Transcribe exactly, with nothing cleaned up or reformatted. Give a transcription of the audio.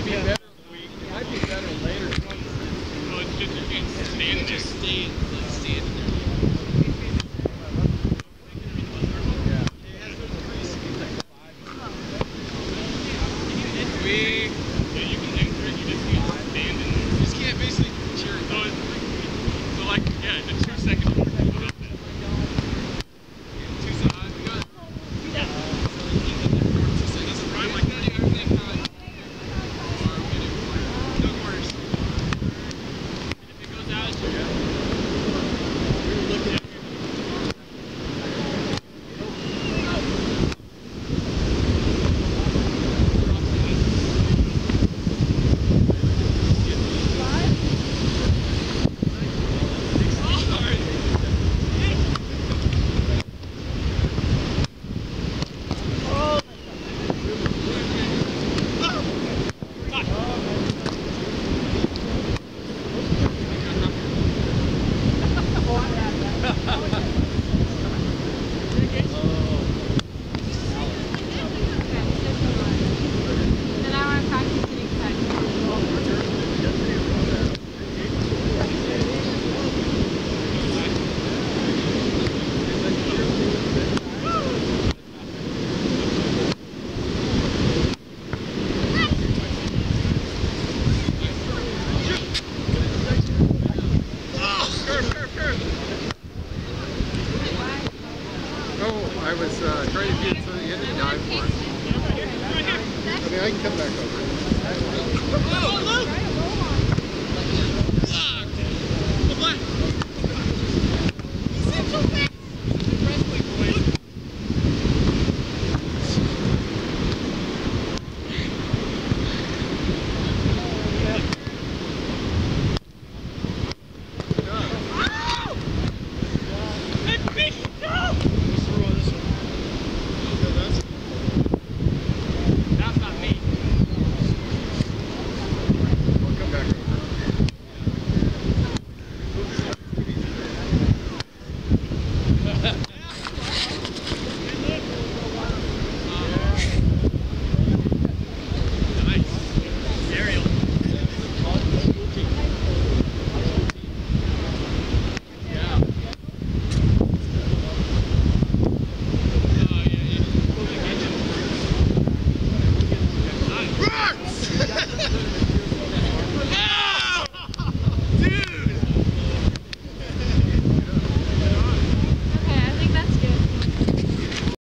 be better. It might be better later. Well, it's just you can't stand there. Stay, stand there. We, yeah, you can enter it. You just can't stand in there. You just can't basically cheer it. So, it's, so like, yeah, the two seconds. Two sides. We got. Yeah. So you keep it there for two seconds. Right like that. Everything kind of. No corners. If it goes out, it's your yeah. We were looking at. Oh, I was uh, trying to get something in and dive for it. I mean, I can come back over. Oh, look!